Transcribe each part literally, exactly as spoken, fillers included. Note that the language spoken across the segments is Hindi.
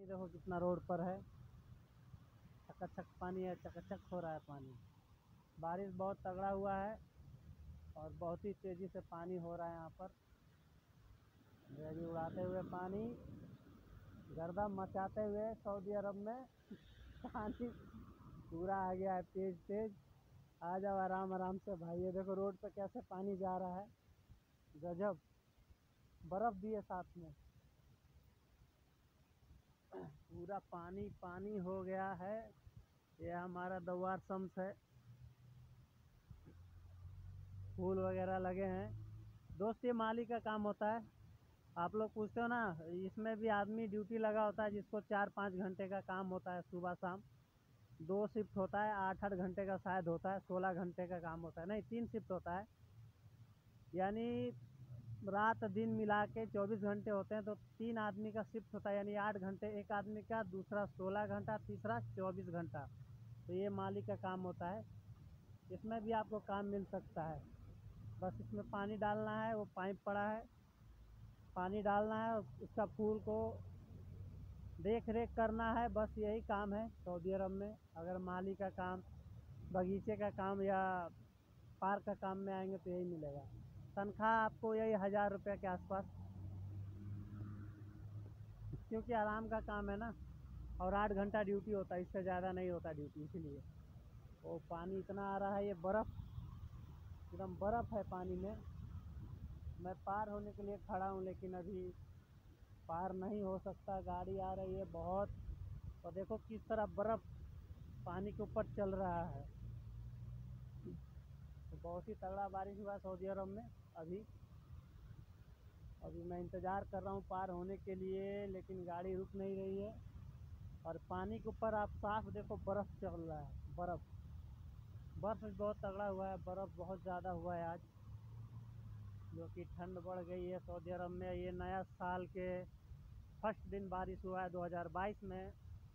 पानी देखो कितना रोड पर है, चकाचक पानी है, चकाचक हो रहा है पानी। बारिश बहुत तगड़ा हुआ है और बहुत ही तेज़ी से पानी हो रहा है यहाँ पर। रेडी उड़ाते हुए पानी, गर्दा मचाते हुए सऊदी अरब में पानी पूरा आ गया है तेज तेज। आ जाओ आराम आराम से भाई। ये देखो रोड पे कैसे पानी जा रहा है, गजब। बर्फ़ भी है साथ में, पूरा पानी पानी हो गया है। ये हमारा दोवार शम्स है, फूल वगैरह लगे हैं। दोस्त ये माली का काम होता है। आप लोग पूछते हो ना, इसमें भी आदमी ड्यूटी लगा होता है जिसको चार पाँच घंटे का काम होता है, सुबह शाम दो शिफ्ट होता है, आठ आठ घंटे का शायद होता है, सोलह घंटे का काम होता है, नहीं तीन शिफ्ट होता है, यानी रात दिन मिला के चौबीस घंटे होते हैं। तो तीन आदमी का शिफ्ट होता है, यानी आठ घंटे एक आदमी का, दूसरा सोलह घंटा, तीसरा चौबीस घंटा। तो ये माली का काम होता है। इसमें भी आपको काम मिल सकता है। बस इसमें पानी डालना है, वो पाइप पड़ा है, पानी डालना है, उसका फूल को देख रेख करना है, बस यही काम है सऊदी अरब में। अगर माली का काम, बगीचे का काम या पार्क का काम में आएंगे तो यही मिलेगा। तनख्वाह आपको यही हज़ार रुपये के आसपास, क्योंकि आराम का काम है ना, और आठ घंटा ड्यूटी होता है, इससे ज़्यादा नहीं होता ड्यूटी, इसीलिए। वो पानी इतना आ रहा है, ये बर्फ़, एकदम बर्फ़ है पानी में। मैं पार होने के लिए खड़ा हूँ लेकिन अभी पार नहीं हो सकता, गाड़ी आ रही है बहुत। और देखो किस तरह बर्फ़ पानी के ऊपर चल रहा है। तो बहुत ही तगड़ा बारिश हुआ सऊदी अरब में अभी। अभी मैं इंतज़ार कर रहा हूँ पार होने के लिए, लेकिन गाड़ी रुक नहीं रही है। और पानी के ऊपर आप साफ देखो बर्फ़ चल रहा है, बर्फ़ बर्फ़ भी बहुत तगड़ा हुआ है, बर्फ़ बहुत ज़्यादा हुआ है आज, जो कि ठंड बढ़ गई है सऊदी अरब में। ये नया साल के फर्स्ट दिन बारिश हुआ है दो हज़ार बाईस में,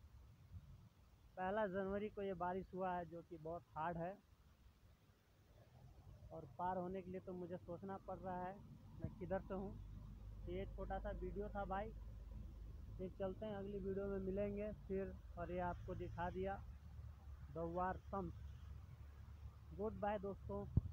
पहला जनवरी को ये बारिश हुआ है, जो कि बहुत हार्ड है। और पार होने के लिए तो मुझे सोचना पड़ रहा है मैं किधर से हूँ। ये छोटा सा वीडियो था भाई, फिर चलते हैं, अगली वीडियो में मिलेंगे फिर। और ये आपको दिखा दिया दोवार शम्स। गुड बाय दोस्तों।